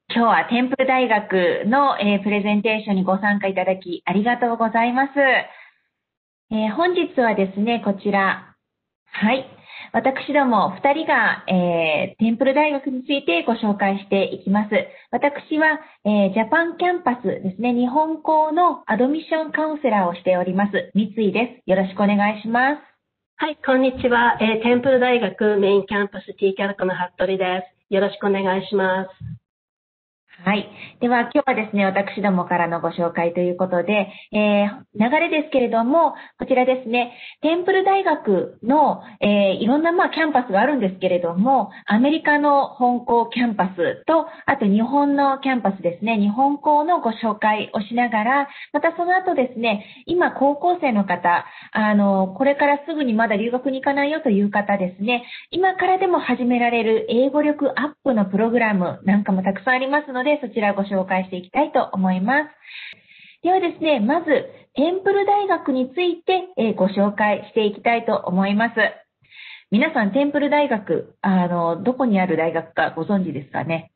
今日はテンプル大学の、プレゼンテーションにご参加いただきありがとうございます。本日はですね、こちら。はい。私ども2人が、テンプル大学についてご紹介していきます。私は、ジャパンキャンパスですね、日本校のアドミッションカウンセラーをしております、三井です。よろしくお願いします。 はい、こんにちは。テンプル大学メインキャンパス T キャラコの服部です。よろしくお願いします。 はい。では、今日はですね、私どもからのご紹介ということで、流れですけれども、こちらですね、テンプル大学の、いろんな、キャンパスがあるんですけれども、アメリカの本校キャンパスと、あと日本のキャンパスですね、日本校のご紹介をしながら、またその後ですね、今高校生の方、これからすぐにまだ留学に行かないよという方ですね、今からでも始められる英語力アップのプログラムなんかもたくさんありますので、そちらをご紹介していきたいと思います。ではですね、まず、テンプル大学について、ご紹介していきたいと思います。皆さん、テンプル大学、どこにある大学かご存知ですかね。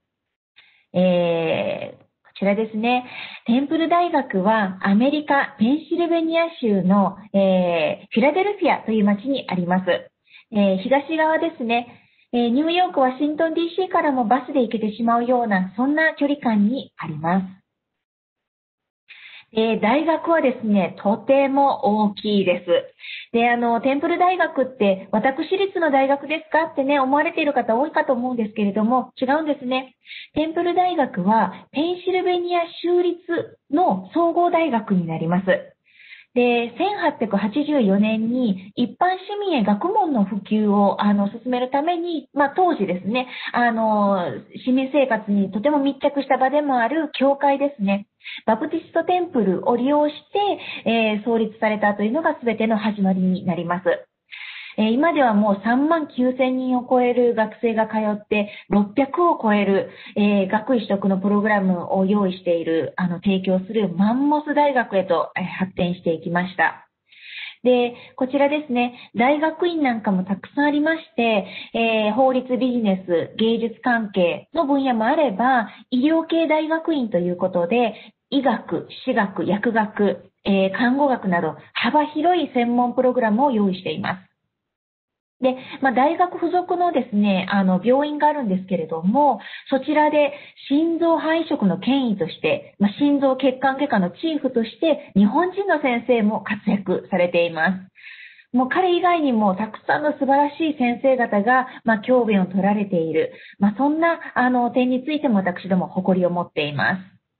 こちらですね。テンプル大学はアメリカ・ペンシルベニア州の、フィラデルフィアという町にあります。東側ですね。ニューヨーク、ワシントン DC からもバスで行けてしまうような、そんな距離感にあります。大学はですね、とても大きいです。で、テンプル大学って、私立の大学ですかってね、思われている方多いかと思うんですけれども、違うんですね。テンプル大学は、ペンシルベニア州立の総合大学になります。で、1884年に一般市民へ学問の普及を進めるために、当時ですね、市民生活にとても密着した場でもある教会ですね、バプティストテンプルを利用して、創立されたというのが全ての始まりになります。今ではもう3万9千人を超える学生が通って600を超える、学位取得のプログラムを用意している、提供するマンモス大学へと、発展していきました。で、こちらですね、大学院なんかもたくさんありまして、法律、ビジネス、芸術関係の分野もあれば、医療系大学院ということで、医学、歯学、薬学、看護学など幅広い専門プログラムを用意しています。で、大学附属のですね、病院があるんですけれども、そちらで心臓肺移植の権威として、心臓血管外科のチーフとして、日本人の先生も活躍されています。もう彼以外にもたくさんの素晴らしい先生方が、教鞭を取られている。そんな、点についても私ども誇りを持っています。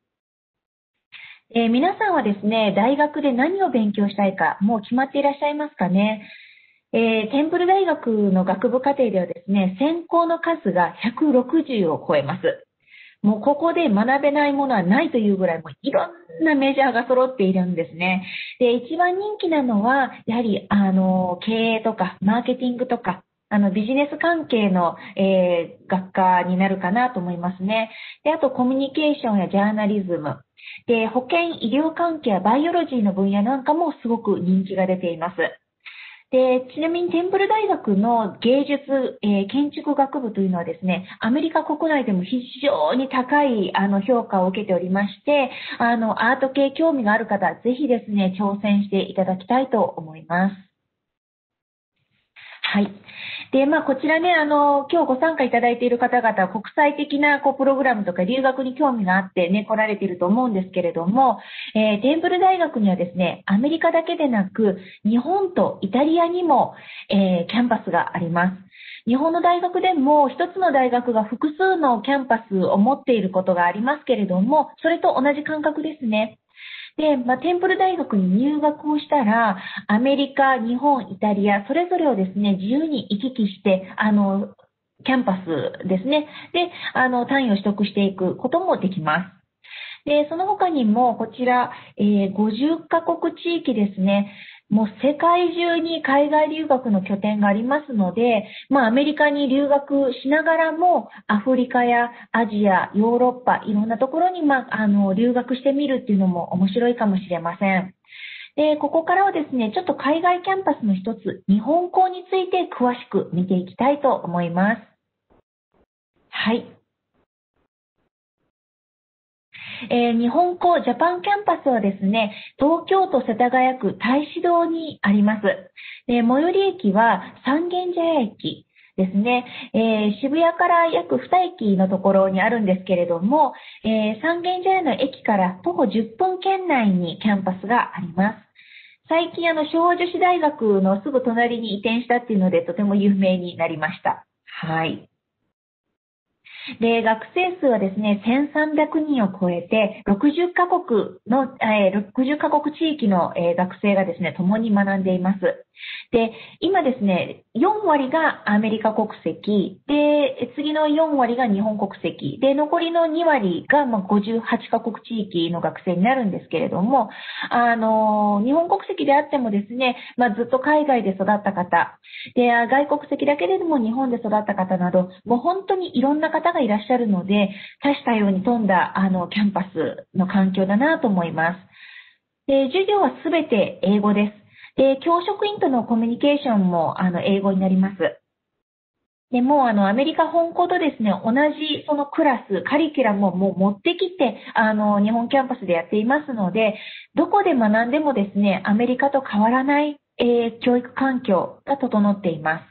皆さんはですね、大学で何を勉強したいか、もう決まっていらっしゃいますかね。テンプル大学の学部課程ではですね、専攻の数が160を超えます。もうここで学べないものはないというぐらい、もういろんなメジャーが揃っているんですね。で、一番人気なのは、やはり、経営とか、マーケティングとか、ビジネス関係の、学科になるかなと思いますね。で、あと、コミュニケーションやジャーナリズム。で、保健、医療関係やバイオロジーの分野なんかもすごく人気が出ています。で、ちなみにテンプル大学の芸術、建築学部というのはですね、アメリカ国内でも非常に高い評価を受けておりまして、アート系興味がある方、ぜひですね、挑戦していただきたいと思います。はい。で、こちらね、今日ご参加いただいている方々は国際的なプログラムとか留学に興味があってね、来られていると思うんですけれども、テンプル大学にはですね、アメリカだけでなく、日本とイタリアにも、キャンパスがあります。日本の大学でも一つの大学が複数のキャンパスを持っていることがありますけれども、それと同じ感覚ですね。で、テンプル大学に入学をしたら、アメリカ、日本、イタリア、それぞれをですね、自由に行き来して、キャンパスですね。で、単位を取得していくこともできます。で、その他にも、こちら、50カ国地域ですね。もう世界中に海外留学の拠点がありますので、アメリカに留学しながらも、アフリカやアジア、ヨーロッパ、いろんなところに、留学してみるっていうのも面白いかもしれません。で、ここからはですね、ちょっと海外キャンパスの一つ、日本校について詳しく見ていきたいと思います。はい。 日本校ジャパンキャンパスはですね、東京都世田谷区太子堂にあります。最寄り駅は三軒茶屋駅ですね。渋谷から約2駅のところにあるんですけれども、三軒茶屋の駅から徒歩10分圏内にキャンパスがあります。最近昭和女子大学のすぐ隣に移転したっていうのでとても有名になりました。はい。で、学生数はですね、1300人を超えて、60カ国地域の、学生がですね、共に学んでいます。で、今ですね、4割がアメリカ国籍、で、次の4割が日本国籍、で、残りの2割が、58カ国地域の学生になるんですけれども、日本国籍であってもですね、ずっと海外で育った方、で、外国籍だけれども日本で育った方など、もう本当にいろんな方がいらっしゃるので、多種多様に富んだキャンパスの環境だなと思います。で、授業はすべて英語です。で、教職員とのコミュニケーションも英語になります。でもアメリカ本校とですね、同じそのクラス、カリキュラムをもう持ってきて、日本キャンパスでやっていますので、どこで学んでもですね、アメリカと変わらない、教育環境が整っています。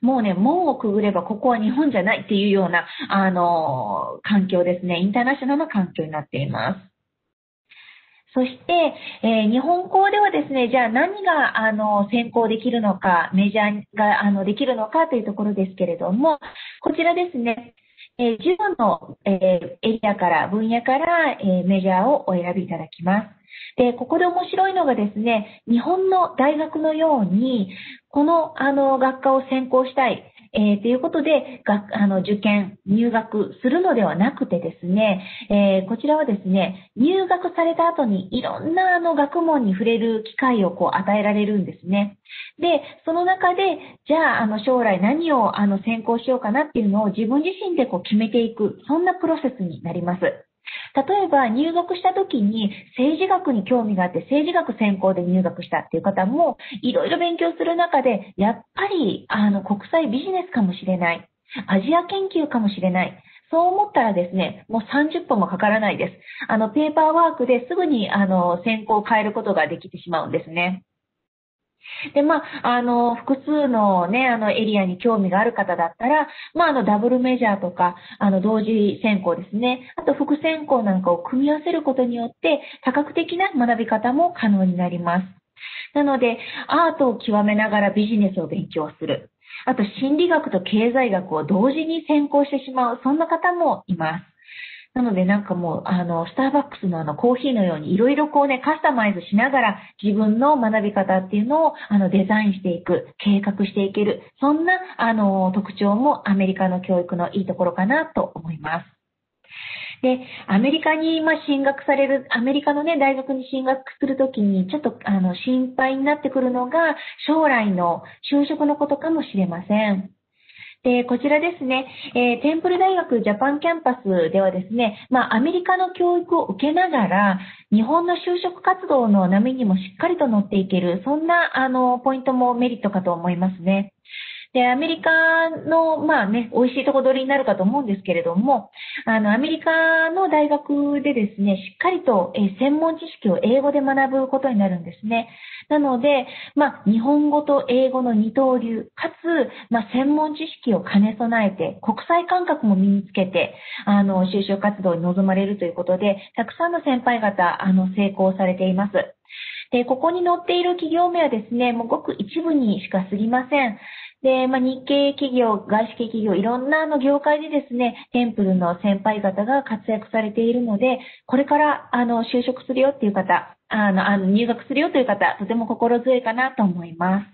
もうね、門をくぐればここは日本じゃないっていうような、環境ですね、インターナショナルな環境になっています。そして、日本校ではですね、じゃあ何が専攻できるのか、メジャーができるのかというところですけれども、こちらですね、授業の、エリアから、分野から、メジャーをお選びいただきます。で、ここで面白いのがですね、日本の大学のように、この学科を専攻したい、ということで、受験、入学するのではなくてですね、こちらはですね、入学された後にいろんな学問に触れる機会を与えられるんですね。で、その中で、じゃあ、将来何を専攻しようかなっていうのを自分自身で決めていく、そんなプロセスになります。例えば入学した時に政治学に興味があって政治学専攻で入学したっていう方もいろいろ勉強する中でやっぱり国際ビジネスかもしれない。アジア研究かもしれない。そう思ったらですね、もう30分もかからないです。ペーパーワークですぐに専攻を変えることができてしまうんですね。で、複数のね、エリアに興味がある方だったら、ダブルメジャーとか、同時専攻ですね。あと、副専攻なんかを組み合わせることによって、多角的な学び方も可能になります。なので、アートを極めながらビジネスを勉強する。あと、心理学と経済学を同時に専攻してしまう、そんな方もいます。なのでなんかもう、スターバックスのコーヒーのようにいろいろカスタマイズしながら自分の学び方っていうのをデザインしていく、計画していける、そんな特徴もアメリカの教育のいいところかなと思います。で、アメリカに進学される、アメリカのね、大学に進学するときにちょっと心配になってくるのが将来の就職のことかもしれません。で、こちらですね、テンプル大学ジャパンキャンパスではですね、アメリカの教育を受けながら、日本の就職活動の波にもしっかりと乗っていける、そんな、ポイントもメリットかと思いますね。で、アメリカの、美味しいとこ取りになるかと思うんですけれども、アメリカの大学でですね、しっかりと、専門知識を英語で学ぶことになるんですね。なので、日本語と英語の二刀流、かつ、専門知識を兼ね備えて、国際感覚も身につけて、就職活動に臨まれるということで、たくさんの先輩方、成功されています。で、ここに載っている企業名はですね、もうごく一部にしか過ぎません。で、日系企業、外資系企業、いろんな業界でですね、テンプルの先輩方が活躍されているので、これから就職するよっていう方、入学するよという方、とても心強いかなと思います。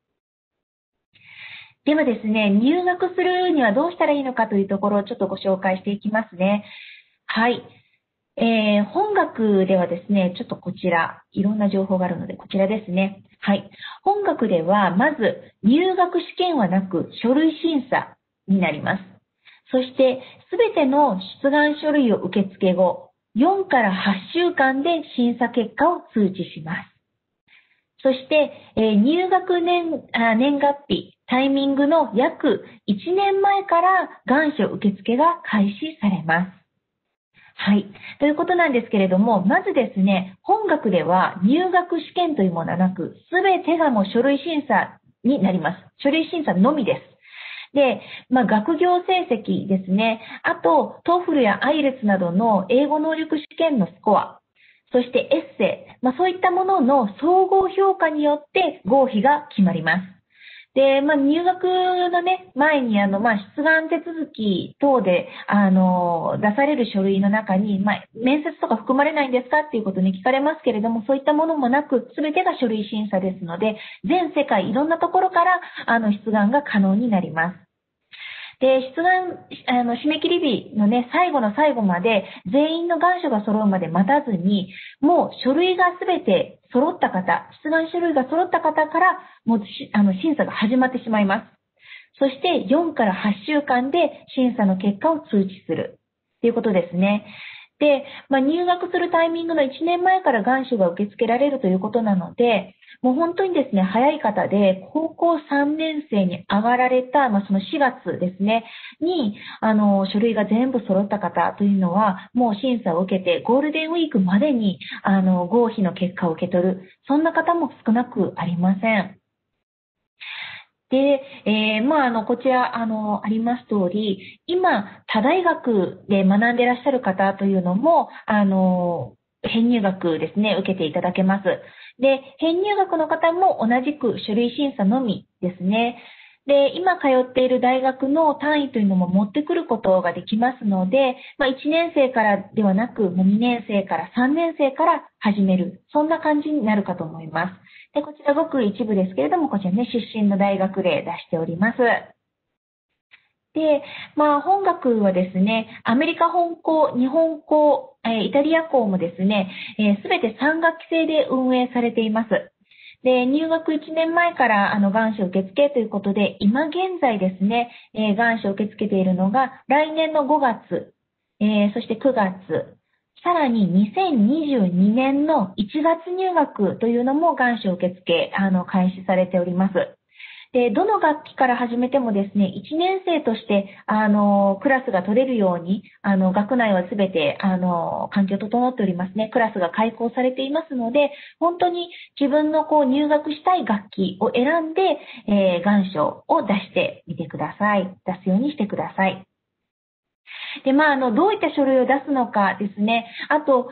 ではですね、入学するにはどうしたらいいのかというところをちょっとご紹介していきますね。はい。本学ではですね、ちょっとこちら、いろんな情報があるので、こちらですね。はい。本学では、まず、入学試験はなく、書類審査になります。そして、すべての出願書類を受付後、4から8週間で審査結果を通知します。そして、入学年月日、タイミングの約1年前から願書受付が開始されます。 はい。ということなんですけれども、まずですね、本学では入学試験というものはなく、すべてがもう書類審査になります。書類審査のみです。で、学業成績ですね。あと、TOEFL や IELTS などの英語能力試験のスコア。そしてエッセイ。そういったものの総合評価によって合否が決まります。で、入学のね、前に出願手続き等で、出される書類の中に、面接とか含まれないんですかっていうことに聞かれますけれども、そういったものもなく、すべてが書類審査ですので、全世界いろんなところから、出願が可能になります。で、出願、締め切り日のね、最後の最後まで、全員の願書が揃うまで待たずに、もう書類がすべて揃った方、出願書類が揃った方から、もう審査が始まってしまいます。そして、4から8週間で審査の結果を通知する。ということですね。で、入学するタイミングの1年前から願書が受け付けられるということなので、もう本当にですね、早い方で、高校3年生に上がられた、その4月ですね、に、書類が全部揃った方というのは、もう審査を受けて、ゴールデンウィークまでに、合否の結果を受け取る、そんな方も少なくありません。で、こちら、あります通り、今、他大学で学んでいらっしゃる方というのも、編入学ですね、受けていただけます。で、編入学の方も同じく書類審査のみですね。で、今通っている大学の単位というのも持ってくることができますので、1年生からではなく、2年生から3年生から始める。そんな感じになるかと思います。で、こちらごく一部ですけれども、こちらね、出身の大学例出しております。で、本学はですね、アメリカ本校、日本校、イタリア校もですね、すべて3学期制で運営されています。で、入学1年前から願書受付ということで、今現在ですね、願書受け付けているのが来年の5月、そして9月、さらに2022年の1月入学というのも願書受付開始されております。で、どの学期から始めてもですね、1年生として、クラスが取れるように、学内はすべて、環境整っておりますね。クラスが開講されていますので、本当に自分の入学したい学期を選んで、願書を出してみてください。出すようにしてください。で、どういった書類を出すのかですね。あと、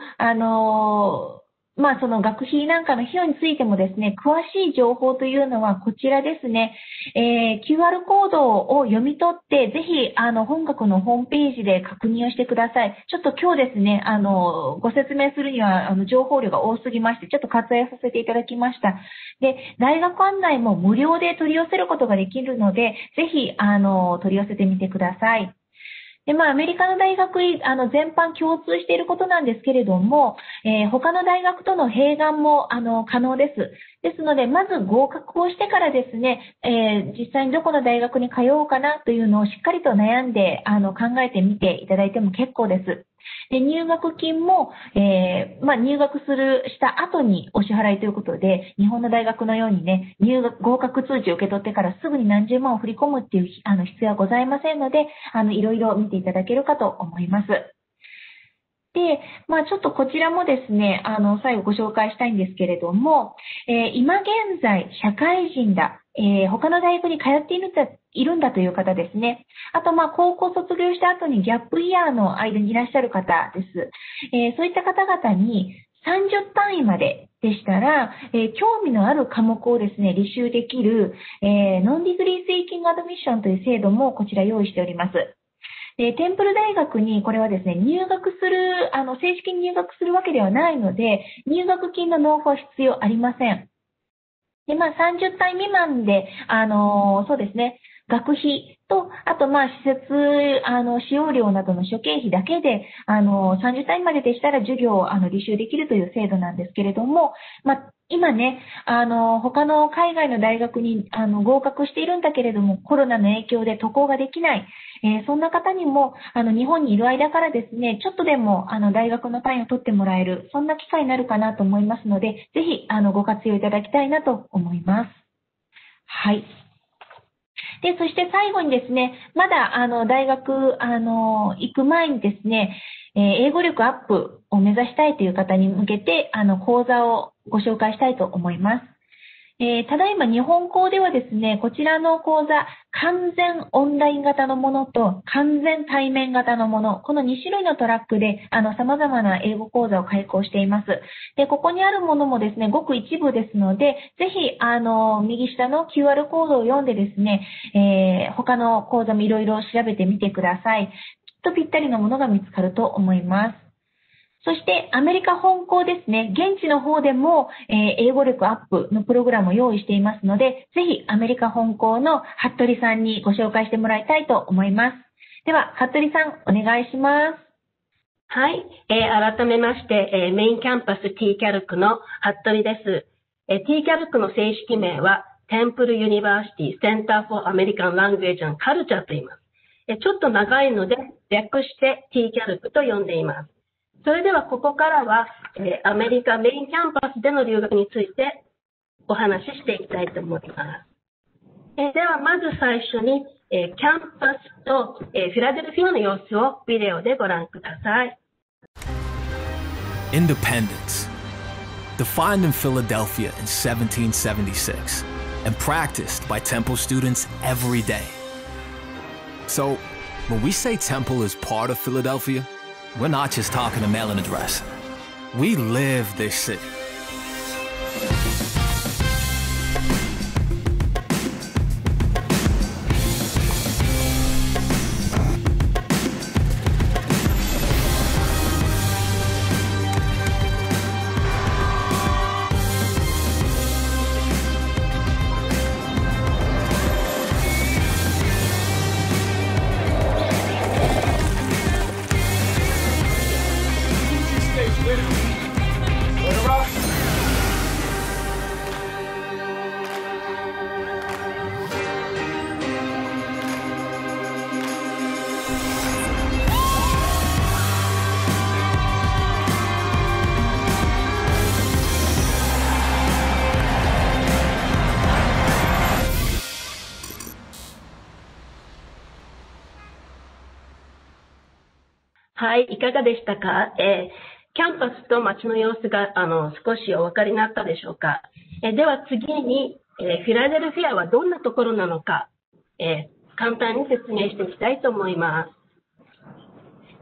その学費なんかの費用についてもですね、詳しい情報というのはこちらですね、QR コードを読み取って、ぜひ、本学のホームページで確認をしてください。ちょっと今日ですね、ご説明するには、情報量が多すぎまして、ちょっと割愛させていただきました。で、大学案内も無料で取り寄せることができるので、ぜひ、取り寄せてみてください。で、アメリカの大学、全般共通していることなんですけれども、他の大学との併願も、可能です。ですので、まず合格をしてからですね、実際にどこの大学に通おうかなというのをしっかりと悩んで、考えてみていただいても結構です。で、入学金も、入学した後にお支払いということで、日本の大学のようにね、合格通知を受け取ってからすぐに何十万を振り込むっていう、必要はございませんので、いろいろ見ていただけるかと思います。で、ちょっとこちらもですね、最後ご紹介したいんですけれども、今現在、社会人だ、他の大学に通っているんだという方ですね。あと、高校卒業した後にギャップイヤーの間にいらっしゃる方です。そういった方々に30単位まででしたら、興味のある科目をですね、履修できる、ノンディグリーセイキングアドミッションという制度もこちら用意しております。で、テンプル大学にこれはですね、正式に入学するわけではないので、入学金の納付は必要ありません。で、30単位未満で、そうですね、学費と、あと、施設、使用料などの諸経費だけで、30単位まででしたら授業を、履修できるという制度なんですけれども、今ね、他の海外の大学に、合格しているんだけれども、コロナの影響で渡航ができない、そんな方にも、日本にいる間からですね、ちょっとでも、大学の単位を取ってもらえる、そんな機会になるかなと思いますので、ぜひ、ご活用いただきたいなと思います。はい。で、そして最後にですね、まだ、大学、行く前にですね、 英語力アップを目指したいという方に向けて、講座をご紹介したいと思います。ただいま日本校ではですね、こちらの講座、完全オンライン型のものと完全対面型のもの、この2種類のトラックで様々な英語講座を開講しています。で、ここにあるものもですね、ごく一部ですので、ぜひ右下の QR コードを読んでですね、他の講座もいろいろ調べてみてください。きっとぴったりのものが見つかると思います。そしてアメリカ本校ですね、現地の方でも、英語力アップのプログラムを用意していますので、ぜひアメリカ本校の服部さんにご紹介してもらいたいと思います。では、服部さん、お願いします。 はい、改めまして、メインキャンパス T キャルクの服部です。T キャルクの正式名は、テンプルユニバーシティセンターフォーアメリカンラングエージ&カルチャーと言います。ちょっと長いので、略して T キャルクと呼んでいます。それではここからは、アメリカメインキャンパスでの留学についてお話ししていきたいと思います。ではまず最初に、キャンパスと、フィラデルフィアの様子をビデオでご覧ください。 Independence, defined in Philadelphia in 1776 and practiced by Temple students every day. So, when we say Temple is part of Philadelphia, we're not just talking a mailing address. We live this city. はい、いかがでしたか？キャンパスと街の様子が少しお分かりになったでしょうか？では次に、フィラデルフィアはどんなところなのか、簡単に説明していきたいと思います。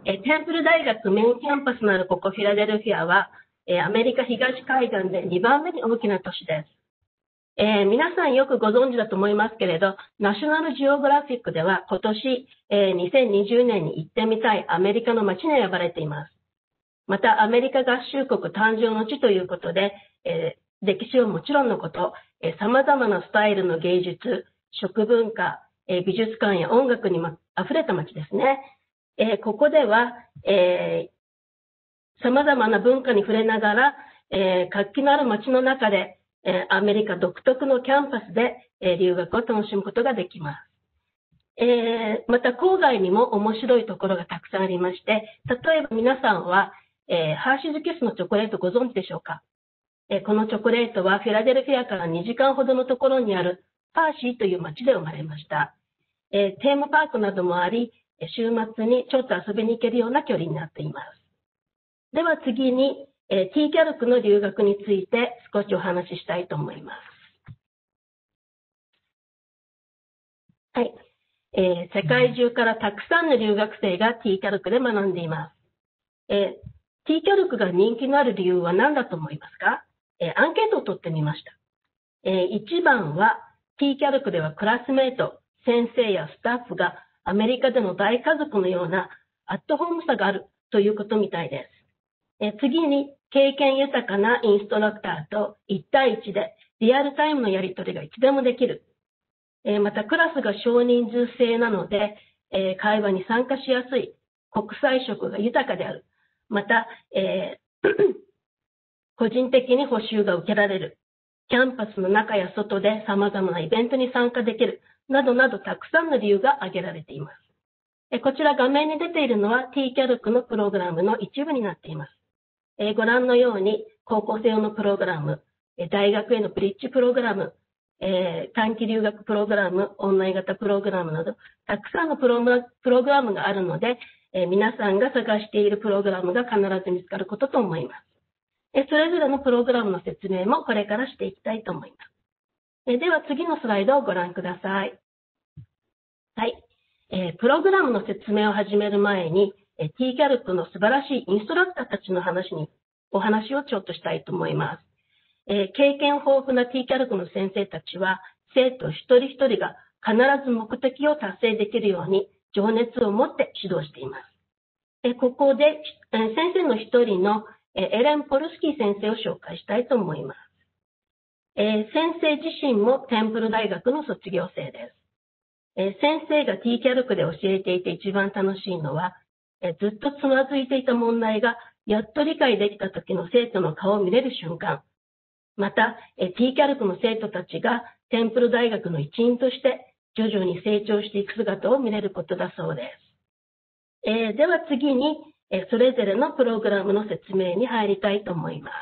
テンプル大学メインキャンパスのあるここフィラデルフィアは、アメリカ東海岸で2番目に大きな都市です。皆さんよくご存知だと思いますけれど、ナショナルジオグラフィックでは今年、2020年に行ってみたいアメリカの街に選ばれています。またアメリカ合衆国誕生の地ということで、歴史はもちろんのこと、様々なスタイルの芸術、食文化、美術館や音楽に溢れた街ですね。ここでは、様々な文化に触れながら、活気のある街の中で、アメリカ独特のキャンパスで、留学を楽しむことができます。また郊外にも面白いところがたくさんありまして、例えば皆さんは、ハーシーズキスのチョコレートご存知でしょうか？このチョコレートはフィラデルフィアから2時間ほどのところにあるハーシーという町で生まれました。テーマパークなどもあり、週末にちょっと遊びに行けるような距離になっています。では次に、T キャルクの留学について少しお話ししたいと思います。はい。世界中からたくさんの留学生が T キャルクで学んでいます。T キャルクが人気のある理由は何だと思いますか？アンケートを取ってみました。1番は T キャルクではクラスメート、先生やスタッフがアメリカでの大家族のようなアットホームさがあるということみたいです。次に経験豊かなインストラクターと1対1でリアルタイムのやり取りがいつでもできる。またクラスが少人数制なので、会話に参加しやすい。国際色が豊かである。また、個人的に補習が受けられる。キャンパスの中や外で様々なイベントに参加できる。などなどたくさんの理由が挙げられています。こちら画面に出ているのは T キャルクのプログラムの一部になっています。ご覧のように高校生用のプログラム、大学へのブリッジプログラム、短期留学プログラム、オンライン型プログラムなど、たくさんのプログラムがあるので、 皆さんが探しているプログラムが必ず見つかることと思います。それぞれのプログラムの説明もこれからしていきたいと思います。では次のスライドをご覧ください。はい。プログラムの説明を始める前に、TCALC の素晴らしいインストラクターたちのお話をちょっとしたいと思います。経験豊富な TCALC の先生たちは、生徒一人一人が必ず目的を達成できるように情熱を持って指導しています。ここで、先生の一人のエレン・ポルスキー先生を紹介したいと思います。先生自身もテンプル大学の卒業生です。先生が TCALC で教えていて一番楽しいのは、ずっとつまずいていた問題がやっと理解できた時の生徒の顔を見れる瞬間。また、TCALC の生徒たちがテンプル大学の一員として徐々に成長していく姿を見れることだそうです。では次に、それぞれのプログラムの説明に入りたいと思います。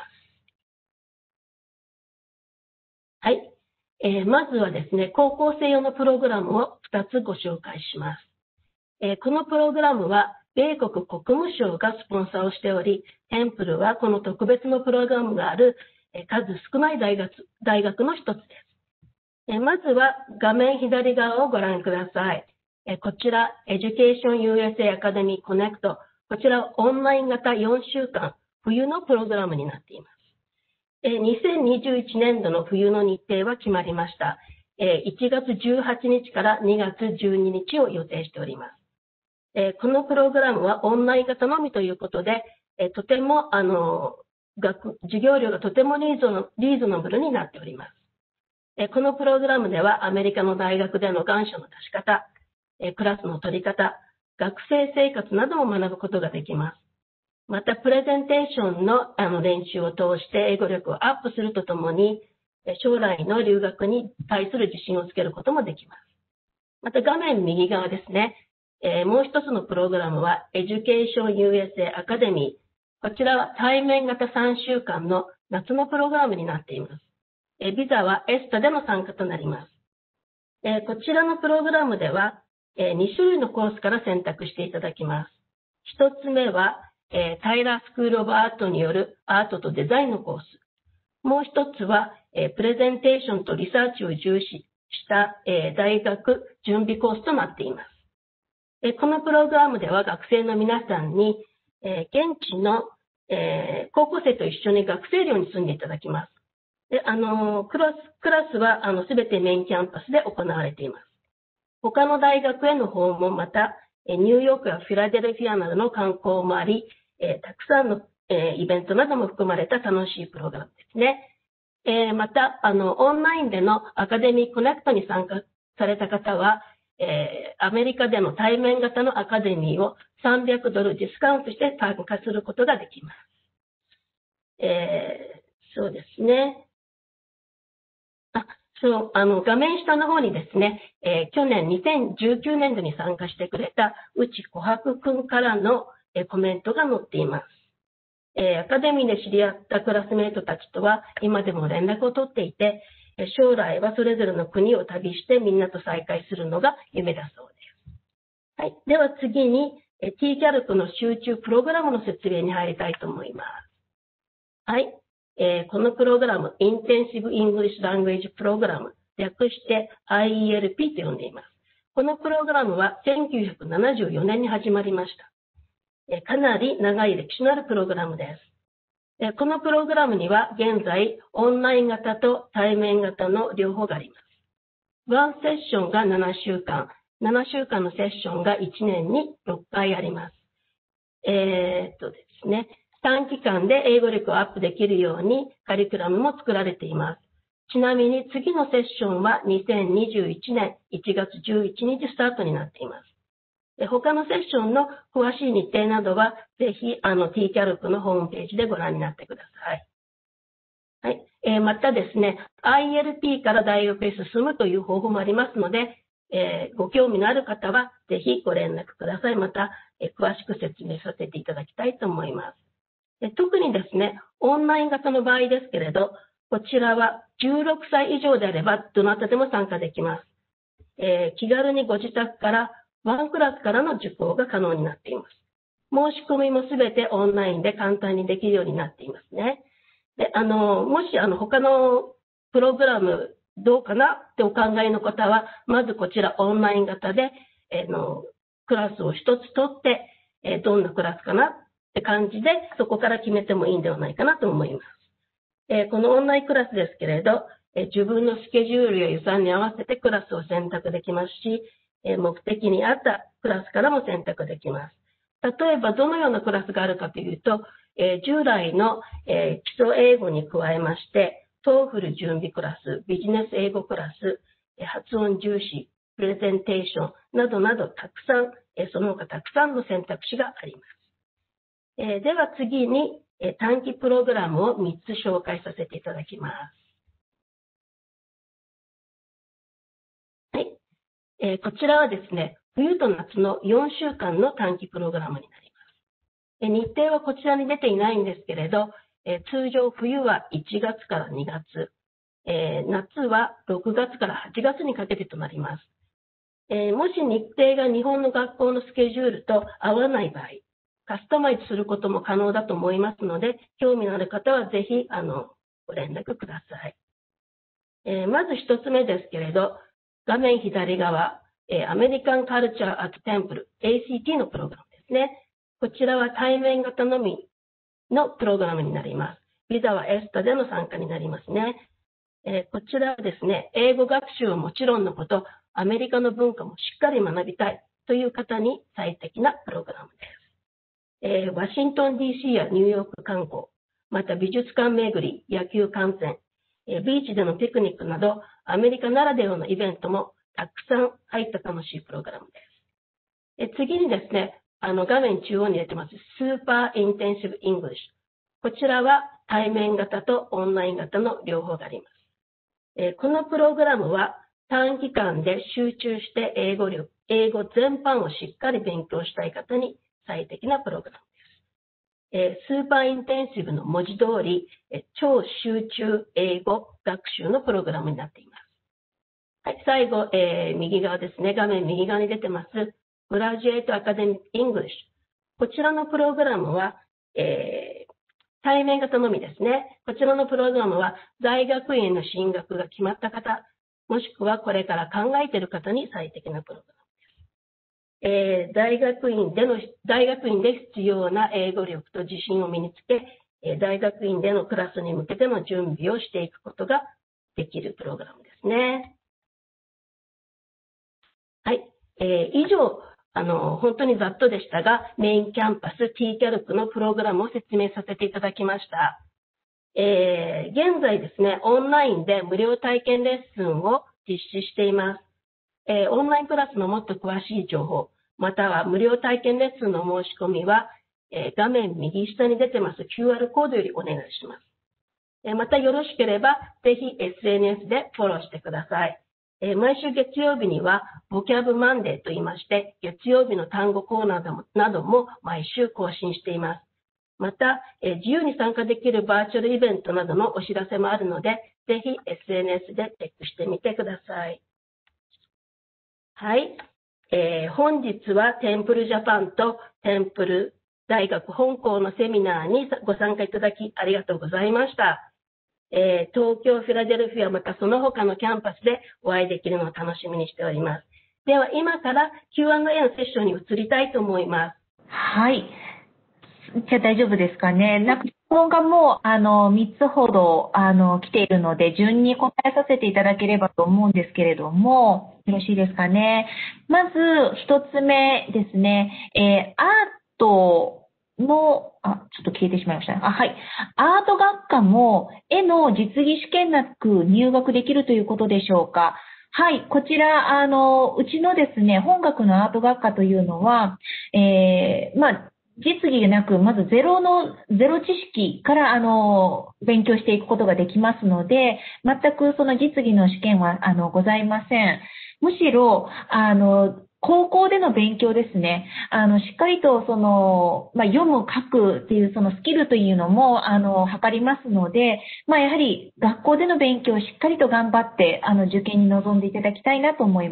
はい。まずはですね、高校生用のプログラムを2つご紹介します。このプログラムは米国国務省がスポンサーをしており、テンプルはこの特別のプログラムがある数少ない大学の一つです。まずは画面左側をご覧ください。こちら、Education USA Academy Connect。こちらオンライン型4週間冬のプログラムになっています。2021年度の冬の日程は決まりました。1月18日から2月12日を予定しております。このプログラムはオンライン型のみということで、とても授業料がとてもリーズナブルになっております。このプログラムではアメリカの大学での願書の出し方、クラスの取り方、学生生活なども学ぶことができます。また、プレゼンテーションの練習を通して英語力をアップするとともに、将来の留学に対する自信をつけることもできます。また、画面右側ですね。もう一つのプログラムは Education USA Academy。こちらは対面型3週間の夏のプログラムになっています。ビザはエスタでの参加となります。こちらのプログラムでは、2種類のコースから選択していただきます。一つ目は、タイラースクールオブアートによるアートとデザインのコース。もう一つは、プレゼンテーションとリサーチを重視した、大学準備コースとなっています。このプログラムでは学生の皆さんに、現地の、高校生と一緒に学生寮に住んでいただきます。でクラスはすべてメインキャンパスで行われています。他の大学への訪問、また、ニューヨークやフィラデルフィアなどの観光もあり、たくさんの、イベントなども含まれた楽しいプログラムですね。また、オンラインでのアカデミーコネクトに参加された方は、アメリカでの対面型のアカデミーを$300ディスカウントして参加することができます。そうですね。画面下の方にですね、去年2019年度に参加してくれた内琥珀くんからのコメントが載っています。アカデミーで知り合ったクラスメートたちとは今でも連絡を取っていて、将来はそれぞれの国を旅してみんなと再会するのが夢だそうです。はい。では次に、TCALC の集中プログラムの説明に入りたいと思います。はい。このプログラム、Intensive English Language Program、略して IELP と呼んでいます。このプログラムは1974年に始まりました。かなり長い歴史のあるプログラムです。このプログラムには現在オンライン型と対面型の両方があります。ワンセッションが7週間、7週間のセッションが1年に6回あります。ですね。短期間で英語力をアップできるようにカリキュラムも作られています。ちなみに次のセッションは2021年1月11日スタートになっています。他のセッションの詳しい日程などはぜひTCALC のホームページでご覧になってください。はい。またですね、IELP から大学へ進むという方法もありますので、ご興味のある方はぜひご連絡ください。また、詳しく説明させていただきたいと思います。特にですね、オンライン型の場合ですけれど、こちらは16歳以上であればどなたでも参加できます。気軽にご自宅からワンクラスからの受講が可能になっています。 申し込みもすべてオンラインで簡単にできるようになっていますね。で、もし他のプログラムどうかなってお考えの方は、まずこちらオンライン型で、クラスを一つ取って、どんなクラスかなって感じで、そこから決めてもいいんではないかなと思います。このオンラインクラスですけれど、自分のスケジュールや予算に合わせてクラスを選択できますし、目的に合ったクラスからも選択できます。例えばどのようなクラスがあるかというと、従来の、基礎英語に加えまして、TOEFL 準備クラス、ビジネス英語クラス、発音重視、プレゼンテーションなどなどたくさん、その他たくさんの選択肢があります。では次に短期プログラムを3つ紹介させていただきます。はい。こちらはですね、冬と夏の4週間の短期プログラムになります。日程はこちらに出ていないんですけれど、通常冬は1月から2月、夏は6月から8月にかけてとなります。もし日程が日本の学校のスケジュールと合わない場合、カスタマイズすることも可能だと思いますので、興味のある方はぜひご連絡ください。まず一つ目ですけれど、画面左側、アメリカンカルチャーアットテンプル ACT のプログラムですね。こちらは対面型のみのプログラムになります。ビザはエスタでの参加になりますね。こちらはですね、英語学習はもちろんのこと、アメリカの文化もしっかり学びたいという方に最適なプログラムです。ワシントン DC やニューヨーク観光、また美術館巡り、野球観戦、ビーチでのピクニックなど、アメリカならではのイベントもたくさん入った楽しいプログラムです。次にですね、画面中央に出てます、スーパーインテンシブ・イングリッシュ。こちらは対面型とオンライン型の両方があります。このプログラムは短期間で集中して英語全般をしっかり勉強したい方に最適なプログラムです。スーパーインテンシブの文字通り、超集中英語学習のプログラムになっています。はい、最後、右側ですね。画面右側に出てます。グラジュエートアカデミック・イングリッシュ。こちらのプログラムは、対面型のみですね。こちらのプログラムは大学院への進学が決まった方、もしくはこれから考えている方に最適なプログラムです。大学院で必要な英語力と自信を身につけ、大学院でのクラスに向けての準備をしていくことができるプログラムですね。はい。以上、本当にざっとでしたが、メインキャンパス TCALC のプログラムを説明させていただきました。現在ですね、オンラインで無料体験レッスンを実施しています。オンラインクラスのもっと詳しい情報、または無料体験レッスンの申し込みは、画面右下に出てます QR コードよりお願いします。またよろしければ、ぜひ SNS でフォローしてください。毎週月曜日には、ボキャブマンデーと言いまして、月曜日の単語コーナーなども毎週更新しています。また、自由に参加できるバーチャルイベントなどのお知らせもあるので、ぜひ SNS でチェックしてみてください。はい。本日はテンプルジャパンとテンプル大学本校のセミナーにご参加いただきありがとうございました。東京、フィラデルフィア、またその他のキャンパスでお会いできるのを楽しみにしております。では今から Q&A のセッションに移りたいと思います。 はい。じゃあ大丈夫ですかね。質問がもう3つほど来ているので、順に答えさせていただければと思うんですけれども、よろしいですかね。まず1つ目ですね。アートの、ちょっと消えてしまいましたね。はい。アート学科も絵の実技試験なく入学できるということでしょうか。はい。こちら、うちのですね、本学のアート学科というのは、実技がなく、まずゼロ知識から勉強していくことができますので、全くその実技の試験はございません。むしろ高校での勉強ですね。しっかりと読む書くっていうそのスキルというのも測りますので、やはり学校での勉強をしっかりと頑張って受験に臨んでいただきたいなと思います。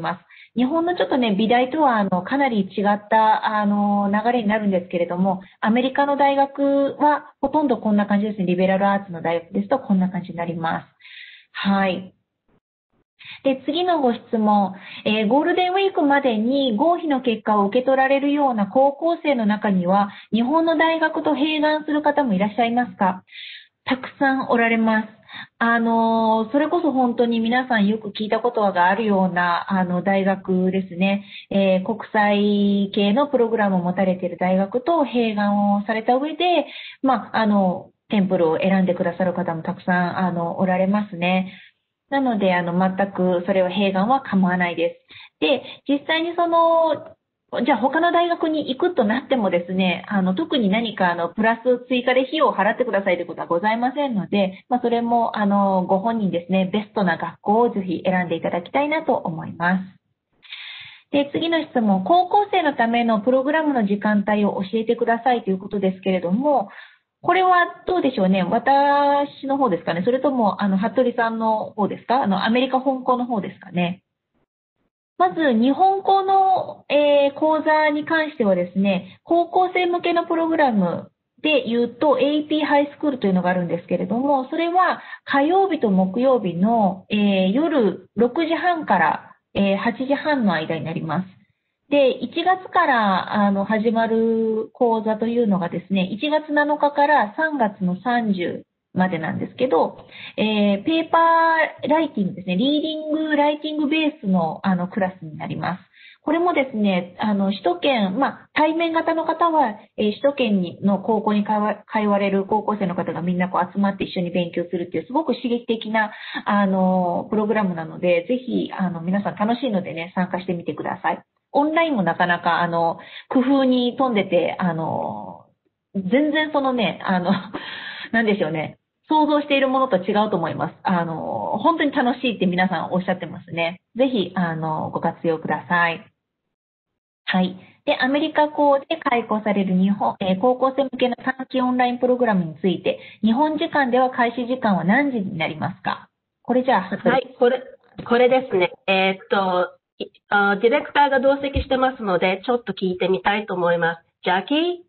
日本のちょっとね、美大とはかなり違った流れになるんですけれども、アメリカの大学はほとんどこんな感じですね。リベラルアーツの大学ですとこんな感じになります。はい。で、次のご質問、ゴールデンウィークまでに合否の結果を受け取られるような高校生の中には、日本の大学と併願する方もいらっしゃいますか？たくさんおられます。それこそ本当に皆さんよく聞いたことがあるような、大学ですね。国際系のプログラムを持たれている大学と併願をされた上で、テンプルを選んでくださる方もたくさん、おられますね。なので、全くそれは併願は構わないです。で、実際にじゃあ他の大学に行くとなってもですね、特に何かプラス追加で費用を払ってくださいということはございませんので、それもご本人ですね、ベストな学校をぜひ選んでいただきたいなと思います。で、次の質問、高校生のためのプログラムの時間帯を教えてくださいということですけれども、これはどうでしょうね。私の方ですかね。それとも、服部さんの方ですか？アメリカ本校の方ですかね。まず、日本校の、講座に関してはですね、高校生向けのプログラムで言うと AP ハイスクールというのがあるんですけれども、それは火曜日と木曜日の、夜6時半から、8時半の間になります。で、1月から始まる講座というのがですね、1月7日から3月の30までなんですけど、ペーパーライティングですね、リーディング、ライティングベースのクラスになります。これもですね、首都圏、対面型の方は、首都圏の高校に通われる高校生の方がみんな集まって一緒に勉強するっていう、すごく刺激的な、プログラムなので、ぜひ、皆さん楽しいのでね、参加してみてください。オンラインもなかなか、工夫に富んでて、全然なんでしょうね。想像しているものと違うと思います。本当に楽しいって皆さんおっしゃってますね。ぜひ、ご活用ください。はい。で、アメリカ校で開講される高校生向けの短期オンラインプログラムについて、日本時間では開始時間は何時になりますか？これじゃあ、 はい、これですね。ディレクターが同席してますので、ちょっと聞いてみたいと思います。Jackie?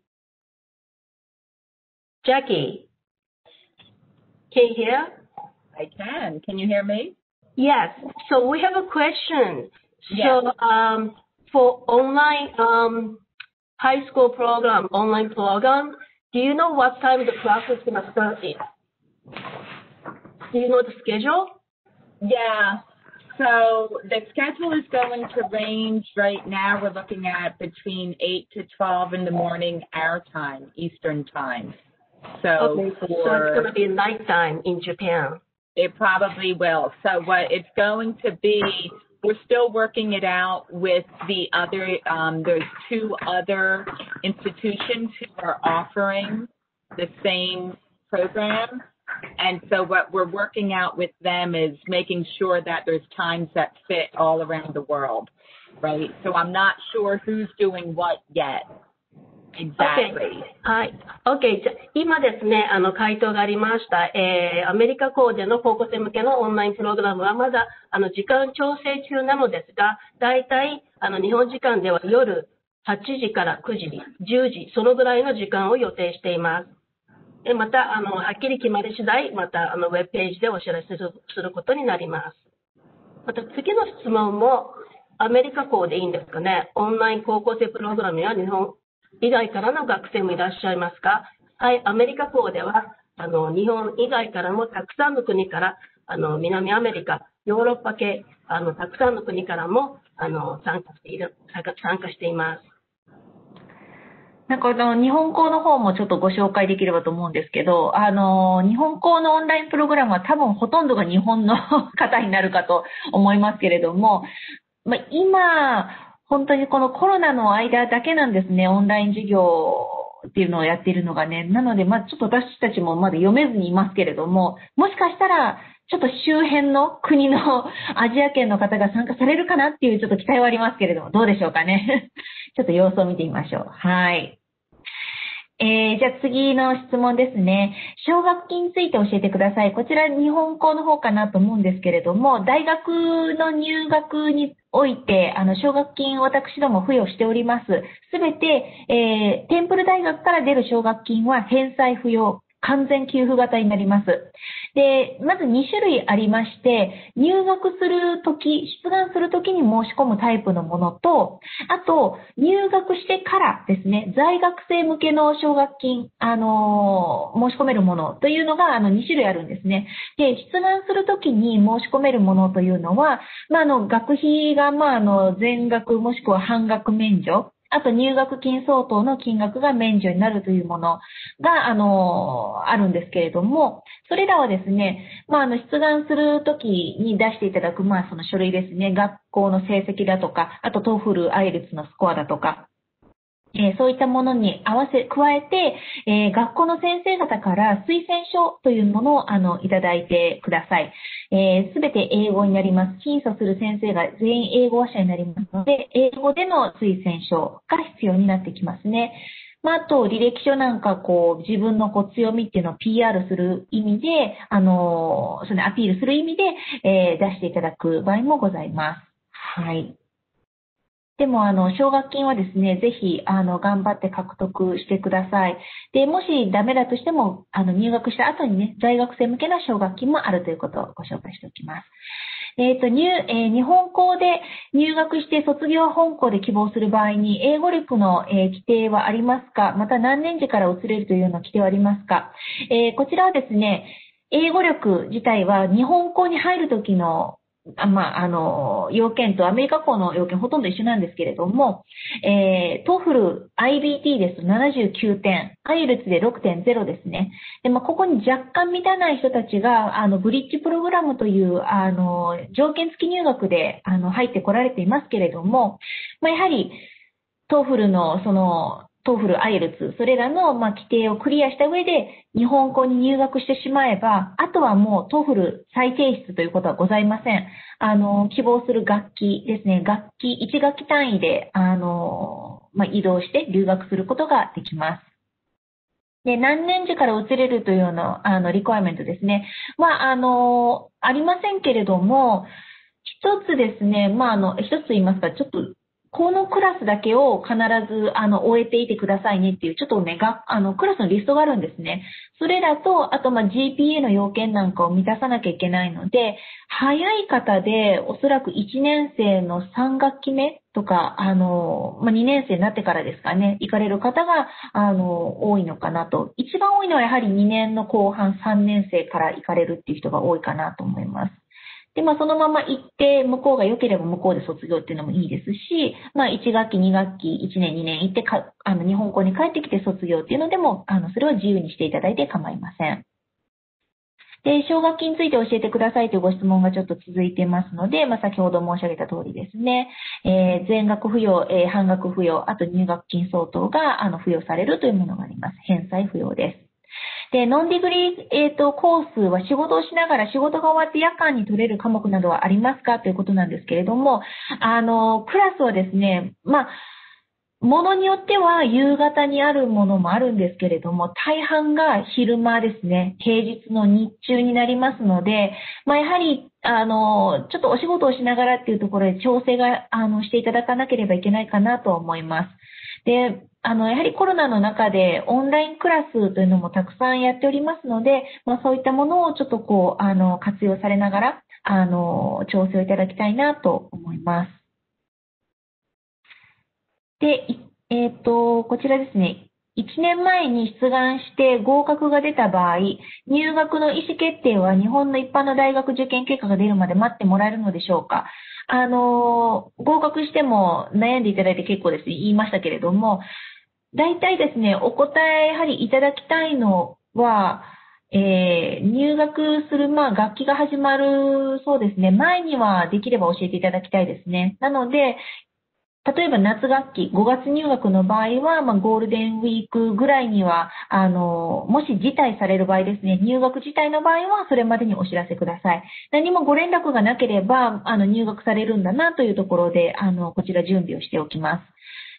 Jackie? Can you hear? I can. Can you hear me? Yes. So we have a question. Yes. So for online high school program, online program, do you know what time the class is going to start in? Do you know the schedule? Yeah. So the schedule is going to range right now. We're looking at between 8 to 12 in the morning, our time, Eastern time. So, okay, so it's going to be nighttime in Japan. It probably will. So what it's going to be, we're still working it out with the other, there's 2 other institutions who are offering the same program. And so what we're working out with them is making sure that there's times that fit all around the world, right? So I'm not sure who's doing what yet. Exactly. はい。OK。じゃ今ですね、回答がありました。アメリカ校での高校生向けのオンラインプログラムはまだ、時間調整中なのですが、だいたい、日本時間では夜8時から9時、10時、そのぐらいの時間を予定しています。また、はっきり決まり次第、また、ウェブページでお知らせすることになります。また、次の質問も、アメリカ校でいいんですかね。オンライン高校生プログラムや日本以外からの学生もいらっしゃいますか？はい、アメリカ校では、日本以外からもたくさんの国から、南アメリカ、ヨーロッパ系、たくさんの国からも、参加しています。 なんか日本校の方もちょっとご紹介できればと思うんですけど、日本校のオンラインプログラムは多分ほとんどが日本の方になるかと思いますけれども、今、本当にこのコロナの間だけなんですね、オンライン授業っていうのをやっているのがね。なので、ちょっと私たちもまだ読めずにいますけれども、もしかしたら、ちょっと周辺の国のアジア圏の方が参加されるかなっていうちょっと期待はありますけれども、どうでしょうかね。ちょっと様子を見てみましょう。はい。 じゃあ次の質問ですね。奨学金について教えてください。こちら日本校の方かなと思うんですけれども、大学の入学において、奨学金私ども付与しております。すべて、テンプル大学から出る奨学金は返済不要。完全給付型になります。で、まず2種類ありまして、入学するとき、出願するときに申し込むタイプのものと、あと、入学してからですね、在学生向けの奨学金、申し込めるものというのが、2種類あるんですね。で、出願するときに申し込めるものというのは、学費が、全額もしくは半額免除、あと入学金相当の金額が免除になるというものが、あるんですけれども、それらはですね、出願するときに出していただく、その書類ですね、学校の成績だとか、あとTOEFL、IELTS のスコアだとか、そういったものに加えて、学校の先生方から推薦書というものをいただいてください。すべて英語になります。審査する先生が全員英語話者になりますので、英語での推薦書が必要になってきますね。あと、履歴書なんか、自分の強みっていうのを PR する意味で、それアピールする意味で、出していただく場合もございます。はい。でも、奨学金はですね、ぜひ、頑張って獲得してください。で、もしダメだとしても、入学した後にね、在学生向けの奨学金もあるということをご紹介しておきます。日本校で入学して卒業は本校で希望する場合に、英語力の、規定はありますか？また何年時から移れるというような規定はありますか？こちらはですね、英語力自体は日本校に入るときの要件とアメリカ校の要件ほとんど一緒なんですけれども、TOEFL、IBT ですと79点、IELTS で 6.0 ですね。で、ここに若干満たない人たちが、ブリッジプログラムという、条件付き入学で、入ってこられていますけれども、やはり、TOEFL のTOEFL、IELTS、それらの規定をクリアした上で日本校に入学してしまえば、あとはもう TOEFL 再提出ということはございません。希望する学期ですね、1学期単位で、移動して留学することができます。で、何年時から移れるというような、リクワイメントですね。ありませんけれども、一つですね、一つ言いますか、ちょっと、このクラスだけを必ず、終えていてくださいねっていう、ちょっとね、クラスのリストがあるんですね。それらと、あと、GPA の要件なんかを満たさなきゃいけないので、早い方で、おそらく1年生の3学期目とか、2年生になってからですかね、行かれる方が、多いのかなと。一番多いのはやはり2年の後半、3年生から行かれるっていう人が多いかなと思います。で、そのまま行って、向こうが良ければ向こうで卒業っていうのもいいですし、1学期、2学期、1年、2年行って、日本校に帰ってきて卒業っていうのでも、それは自由にしていただいて構いません。で、奨学金について教えてくださいというご質問がちょっと続いていますので、先ほど申し上げた通りですね、全額付与、半額付与、あと入学金相当が、付与されるというものがあります。返済不要です。で、ノンディグリー、コースは仕事をしながら仕事が終わって夜間に取れる科目などはありますかということなんですけれども、クラスはですね、ものによっては夕方にあるものもあるんですけれども、大半が昼間ですね、平日の日中になりますので、やはり、ちょっとお仕事をしながらっていうところで調整が、していただかなければいけないかなと思います。で、やはりコロナの中でオンラインクラスというのもたくさんやっておりますので、そういったものをちょっと活用されながら、調整をいただきたいなと思います。で、こちらですね。1年前に出願して合格が出た場合、入学の意思決定は日本の一般の大学受験結果が出るまで待ってもらえるのでしょうか？合格しても悩んでいただいて結構ですね、言いましたけれども、大体ですね、お答えやはりいただきたいのは、入学する、学期が始まる、そうですね、前にはできれば教えていただきたいですね。なので、例えば夏学期、5月入学の場合は、ゴールデンウィークぐらいには、もし辞退される場合ですね、入学辞退の場合は、それまでにお知らせください。何もご連絡がなければ、入学されるんだなというところで、こちら準備をしておきます。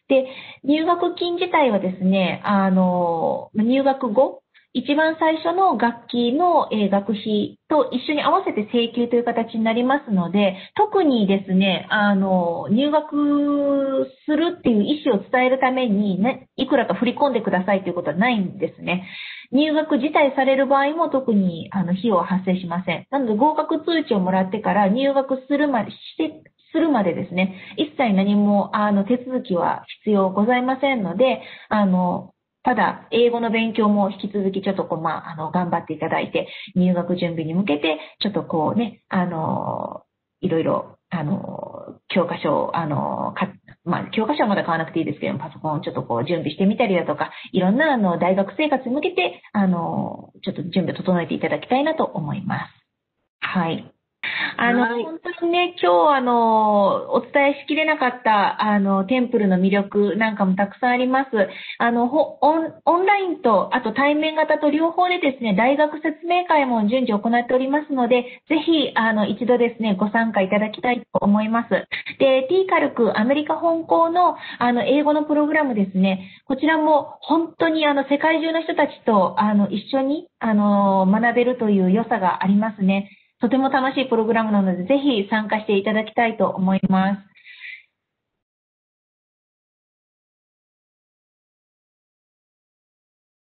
で、入学金自体はですね、入学後、一番最初の学期の学費と一緒に合わせて請求という形になりますので、特にですね、入学するっていう意思を伝えるために、ね、いくらか振り込んでくださいということはないんですね。入学辞退される場合も特に費用は発生しません。なので合格通知をもらってから入学するまでですね、一切何も手続きは必要ございませんので、ただ、英語の勉強も引き続きちょっと頑張っていただいて、入学準備に向けて、ちょっといろいろ、教科書を、教科書はまだ買わなくていいですけども、パソコンをちょっと準備してみたりだとか、いろんな大学生活に向けて、ちょっと準備を整えていただきたいなと思います。はい。本当にね、今日お伝えしきれなかったテンプルの魅力なんかもたくさんあります。オンラインと、あと対面型と両方でですね、大学説明会も順次行っておりますので、ぜひ、一度ですね、ご参加いただきたいと思います。で、TCALCアメリカ本校の、英語のプログラムですね、こちらも本当に世界中の人たちと、一緒に、学べるという良さがありますね。とても楽しいプログラムなので、ぜひ参加していただきたいと思います。